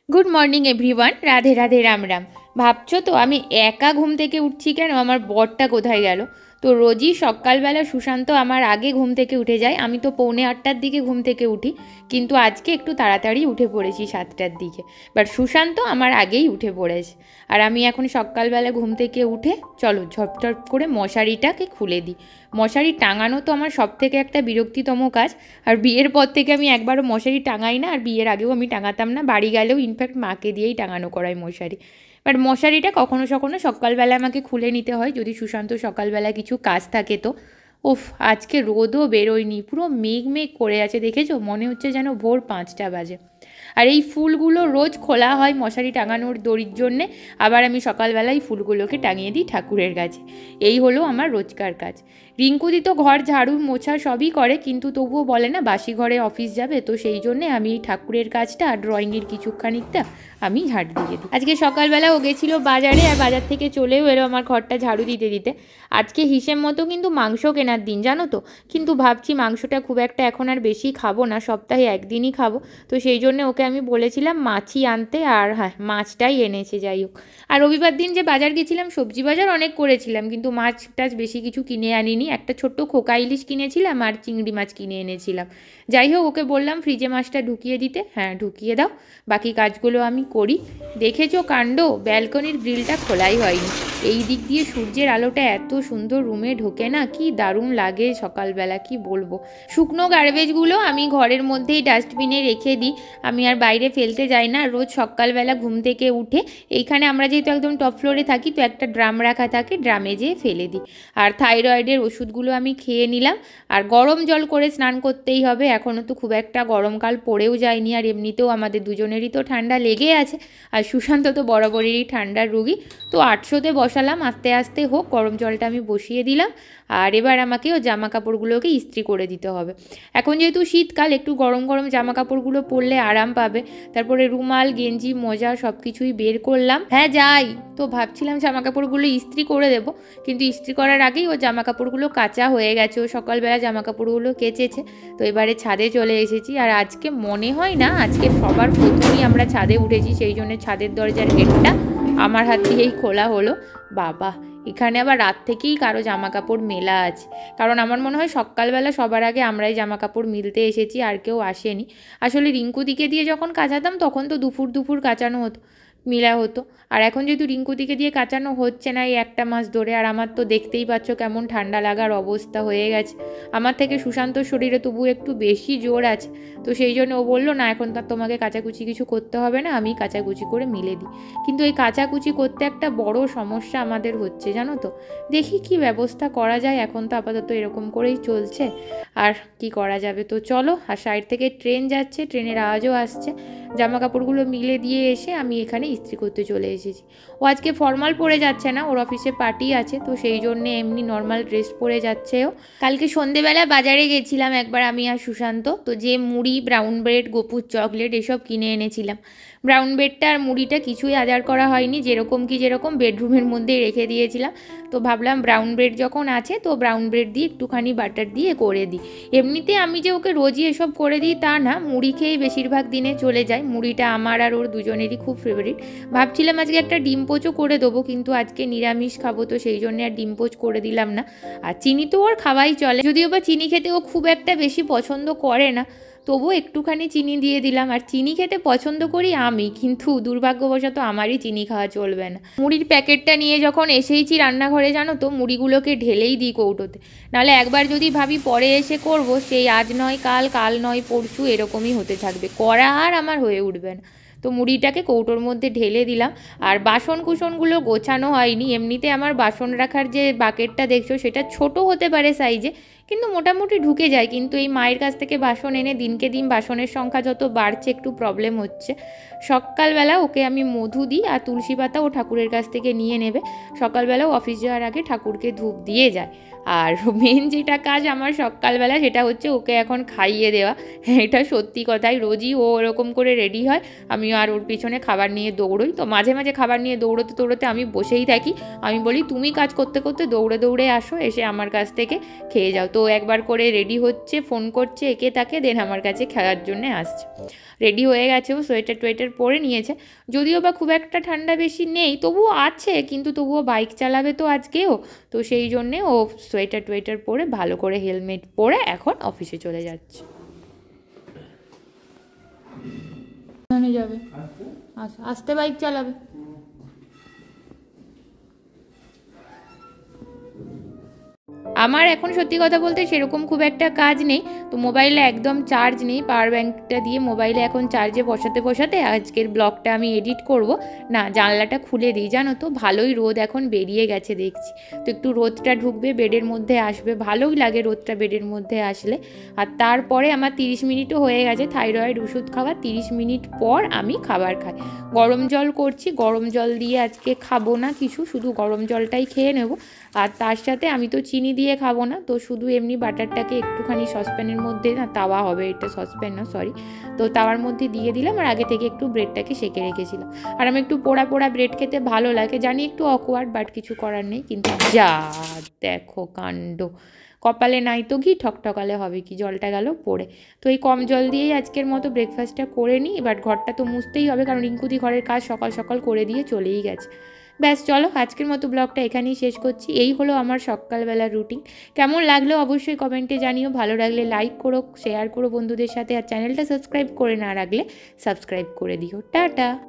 Good morning everyone, Radhe Radhe, Ram Ram. ভাবছো তো আমি একা ঘুম থেকে উঠছি কেন, আমার বরটা কোথায় গেল? তো রোজই সকালবেলা সুশান্ত আমার আগে ঘুম থেকে উঠে যায়, আমি তো 7:45-র দিকে ঘুম থেকে উঠি, কিন্তু আজকে একটু তাড়াতাড়ি উঠে পড়েছি 7টার দিকে। বাট সুশান্ত আমার আগেই উঠে পড়েছে। আর আমি এখন সকালবেলা ঘুম থেকে উঠে চলো ঝপঝপ করে মশারিটাকে খুলে দিই। মশারি টাঙানো তো আমার সব থেকে একটা বিরক্তিতম কাজ। আর বিয়ের পর থেকে আমি একবারও মশারি টাঙাই না, আর বিয়ের আগেও আমি টাঙাতাম না, বাড়ি গেলেও ইনফ্যাক্ট মাকে দিয়েই টাঙানো করাই মশারি। বাট মশারিটা কখনো কখনো সকালবেলা আমাকে খুলে নিতে হয়, যদি সুশান্ত সকালবেলা কিছু কাজ থাকে তো। উফ, আজকে রোদও বেরোয়নি, পুরো মেঘ মেঘ করে আছে, দেখেছো? মনে হচ্ছে যেন ভোর 5টা বাজে। আর এই ফুলগুলো রোজ খোলা হয় মশারি টাঙানোর দড়ির জন্যে, আবার আমি সকালবেলায় ফুলগুলোকে টাঙিয়ে দিই ঠাকুরের কাছে। এই হলো আমার রোজকার কাজ। রিঙ্কুদি তো ঘর ঝাড়ু মোছা সবই করে, কিন্তু তবুও বলে না বাসি ঘরে অফিস যাবে, তো সেই জন্যে আমি এই ঠাকুরের কাজটা আর ড্রয়িংয়ের কিছুখানিকটা আমি ঝাড় দিয়ে দিই। আজকে সকালবেলা ও গেছিলো বাজারে, আর বাজার থেকে চলেও এলো আমার ঘরটা ঝাড়ু দিতে দিতে। আজকে হিসেব মতো কিন্তু মাংস কেনার দিন, জানো তো। কিন্তু ভাবছি মাংসটা খুব একটা এখন আর বেশি খাবো না, সপ্তাহে একদিনই খাবো। তো সেই জন্য ওকে আমি বলেছিলাম মাছই আনতে, আর হ্যাঁ, মাছটাই এনেছে। যাই হোক, আর রবিবার দিন যে বাজার গেছিলাম, সবজি বাজার অনেক করেছিলাম, কিন্তু মাছ টাছ বেশি কিছু কিনে আনিনি। একটা ছোট্ট খোকা ইলিশ কিনেছিলাম আর চিংড়ি মাছ কিনে এনেছিলাম। যাই হোক, ওকে বললাম ফ্রিজে মাছটা ঢুকিয়ে দিতে, হ্যাঁ ঢুকিয়ে দাও, বাকি কাজগুলো আমি করি। দেখেছো কাণ্ড, ব্যালকনির গ্রিলটা খোলাই হয়নি। এই দিক দিয়ে সূর্যের আলোটা এত সুন্দর রুমে ঢোকে না, কি দারুণ লাগে সকালবেলা, কি বলবো। শুকনো গার্বেজগুলো আমি ঘরের মধ্যেই ডাস্টবিনে রেখে দিই, আমি আর বাইরে ফেলতে যাই না। রোজ সকালবেলা ঘুম থেকে উঠে এইখানে আমরা যেহেতু একদম টপ ফ্লোরে থাকি, তো একটা ড্রাম রাখা থাকে, ড্রামে যেয়ে ফেলে দিই। আর থাইরয়েডের ওষুধগুলো আমি খেয়ে নিলাম। আর গরম জল করে স্নান করতেই হবে, এখনও তো খুব একটা গরমকাল পড়েও যায়নি, আর এমনিতেও আমাদের দুজনেরই তো ঠান্ডা লেগে আছে। আর সুশান্ত তো বরাবরেরই ঠান্ডার রুগী। তো 800-তে বসালাম, আস্তে আস্তে হোক, গরম জলটা আমি বসিয়ে দিলাম। আর এবার আমাকে ও জামা কাপড়গুলোকে ইস্ত্রি করে দিতে হবে। এখন যেহেতু শীতকাল, একটু গরম গরম জামা কাপড়গুলো পরলে আরাম পাবে। তারপরে রুমাল, গেঞ্জি, মোজা সব কিছুই বের করলাম। হ্যাঁ যাই, তো ভাবছিলাম জামা কাপড়গুলো ইস্ত্রি করে দেবো, কিন্তু ইস্ত্রি করার আগেই ও জামা কাপড়গুলো কাচা হয়ে গেছে, ও সকালবেলা জামা কাপড়গুলো কেচেছে। তো এবারে ছাদে চলে এসেছি, আর আজকে মনে হয় না আজকে সবার প্রথমেই আমরা ছাদে উঠেছি, সেই জন্য ছাদের দরজার গেটটা আমার হাত দিয়েই খোলা হলো। বাবা, এখানে আবার রাত থেকেই কারো জামা কাপড় মেলা আছে, কারণ আমার মনে হয় সকালবেলা সবার আগে আমরাই জামা কাপড় মিলতে এসেছি, আর কেউ আসেনি। আসলে রিঙ্কুদিকে দিয়ে যখন কাচাতাম তখন তো দুপুর দুপুর কাচানো হতো, মিলা হতো। আর এখন যেহেতু রিঙ্কুদিকে দিয়ে কাচানো হচ্ছে না এই একটা মাস ধরে, আর আমার তো দেখতেই পাচ্ছ কেমন ঠান্ডা লাগার অবস্থা হয়ে গেছে। আমার থেকে সুশান্তর শরীরে তবু একটু বেশি জোর আছে, তো সেই জন্য ও বললো না এখন তো তোমাকে কাচাকুচি কিছু করতে হবে না, আমি কাচাকুচি করে মিলে দিই। কিন্তু এই কাচাকুচি করতে একটা বড় সমস্যা আমাদের হচ্ছে, জানো তো। দেখি কি ব্যবস্থা করা যায়, এখন তো আপাতত এরকম করেই চলছে, আর কি করা যাবে। তো চলো, আর সাইড থেকে ট্রেন যাচ্ছে, ট্রেনের আওয়াজও আসছে। জামা কাপড়গুলো মিলে দিয়ে এসে আমি এখানে ইস্ত্রি করতে চলে এসেছি। ও আজকে ফর্মাল পরে যাচ্ছে না, ওর অফিসে পার্টি আছে, তো সেই জন্যে এমনি নর্মাল ড্রেস পরে যাচ্ছে ও। কালকে সন্ধেবেলা বাজারে গেছিলাম একবার আমি আর সুশান্ত, তো যে মুড়ি, ব্রাউন ব্রেড, গোপুর চকলেট এসব কিনে এনেছিলাম। ব্রাউন ব্রেডটা আর মুড়িটা কিছুই আজার করা হয়নি, যেরকম বেডরুমের মধ্যে রেখে দিয়েছিলাম। তো ভাবলাম ব্রাউন ব্রেড যখন আছে, তো ব্রাউন ব্রেড দিয়ে একটুখানি বাটার দিয়ে করে দিই। এমনিতে আমি যে ওকে রোজই এসব করে দিই তা না, মুড়ি খেয়ে বেশিরভাগ দিনে চলে যায়। মুড়িটা আমার আর ওর দুজনেরই খুব ফেভারিট। ভাবছিলাম আজকে একটা ডিম পোচও করে দেবো, কিন্তু আজকে নিরামিষ খাবো, তো সেই জন্য আর ডিম পোচ করে দিলাম না। আর চিনি তো ওর খাওয়াই চলে, যদিও বা চিনি খেতে ও খুব একটা বেশি পছন্দ করে না, তবুও একটুখানি চিনি দিয়ে দিলাম। আর চিনি খেতে পছন্দ করি আমি, কিন্তু দুর্ভাগ্যবশত আমারই চিনি খাওয়া চলবে না। মুড়ির প্যাকেটটা নিয়ে যখন এসেইছি রান্নাঘরে, জানো তো, মুড়িগুলোকে ঢেলেই দিই কৌটোতে। নাহলে একবার যদি ভাবি পরে এসে করব, সেই আজ নয় কাল, কাল নয় পরশু, এরকমই হতে থাকবে, করা আর আমার হয়ে উঠবে না। তো মুড়িটাকে কৌটোর মধ্যে ঢেলে দিলাম। আর বাসন কুসনগুলো গোছানো হয়নি, এমনিতে আমার বাসন রাখার যে বাকেটটা দেখছো সেটা ছোট হতে পারে সাইজে, কিন্তু মোটামুটি ঢুকে যায়। কিন্তু এই মায়ের কাছ থেকে বাসন এনে দিনকে দিন বাসনের সংখ্যা যত বাড়ছে, একটু প্রবলেম হচ্ছে। সকালবেলা ওকে আমি মধু দিই, আর তুলসী পাতা ও ঠাকুরের কাছ থেকে নিয়ে নেবে। সকালবেলাও অফিস যাওয়ার আগে ঠাকুরকে ধূপ দিয়ে যায়। আর মেন যেটা কাজ আমার সকালবেলা, সেটা হচ্ছে ওকে এখন খাইয়ে দেওয়া। এটা সত্যি কথাই, রোজই ও এরকম করে রেডি হয়, আমিও আর ওর পিছনে খাবার নিয়ে দৌড়ই। তো মাঝে মাঝে খাবার নিয়ে দৌড়োতে দৌড়োতে আমি বসেই থাকি, আমি বলি তুমি কাজ করতে করতে দৌড়ে দৌড়ে আসো, এসে আমার কাছ থেকে খেয়ে যাও। তো তো একবার করে রেডি হচ্ছে, ফোন করছে একে তাকে, দেন আমার কাছে খেলার জন্য আসছে। রেডি হয়ে গেছে, ও সোয়েটার টোয়েটার পরে নিয়েছে, যদিও বা খুব একটা ঠান্ডা বেশি নেই, তবুও আছে, কিন্তু তবুও বাইক চালাবে তো আজকেও, তো সেই জন্যে ও সোয়েটার টোয়েটার পরে ভালো করে হেলমেট পরে এখন অফিসে চলে যাচ্ছে। যাবে, আস্তে বাইক চালাবে। আমার এখন সত্যি কথা বলতে সেরকম খুব একটা কাজ নেই, তো মোবাইলে একদম চার্জ নেই, পাওয়ার ব্যাঙ্কটা দিয়ে মোবাইলে এখন চার্জে বসাতে বসাতে আজকের ব্লগটা আমি এডিট করব। না, জানলাটা খুলে দিই, জানো তো ভালোই রোদ এখন বেরিয়ে গেছে দেখছি, তো একটু রোদটা ঢুকবে, বেডের মধ্যে আসবে, ভালোই লাগে রোদটা বেডের মধ্যে আসলে। আর তারপরে আমার 30 মিনিটও হয়ে গেছে থাইরয়েড ওষুধ খাওয়া, 30 মিনিট পর আমি খাবার খাই। গরম জল করছি, গরম জল দিয়ে আজকে খাবো না কিছু, শুধু গরম জলটাই খেয়ে নেব। আর তার সাথে আমি তো চিনি দিয়ে খাবো না, তো শুধু এমনি বাটারটাকে একটুখানি সসপ্যানের মধ্যে, না তাওয়া হবে এটা, সসপ্যান না সরি, তো তাওয়ার মধ্যে দিয়ে দিলাম, আর আগে থেকে একটু ব্রেডটাকে সেঁকে রেখেছিলাম। আর আমি একটু পোড়া পোড়া ব্রেড খেতে ভালো লাগে, জানি একটু অকওয়ার্ড, বাট কিছু করার নেই। কিন্তু যা দেখো কাণ্ড, কপালে নাই তো ঘি, ঠকঠকালে হবে কি, জলটা গেল পড়ে। তো এই কম জল দিয়েই আজকের মতো ব্রেকফাস্টটা করে নিই। এবার ঘরটা তো মুছতেই হবে, কারণ রিঙ্কুদি ঘরের কাজ সকাল সকাল করে দিয়ে চলেই গেছে। ব্যাস চলো, আজকের মতো ব্লগটা এখানেই শেষ করছি। এই হলো আমার সকালবেলার রুটিন। কেমন লাগলো অবশ্যই কমেন্টে জানিও, ভালো লাগলে লাইক করো, শেয়ার করো বন্ধুদের সাথে, আর চ্যানেলটা সাবস্ক্রাইব করে না রাখলে সাবস্ক্রাইব করে দিও। টাটা।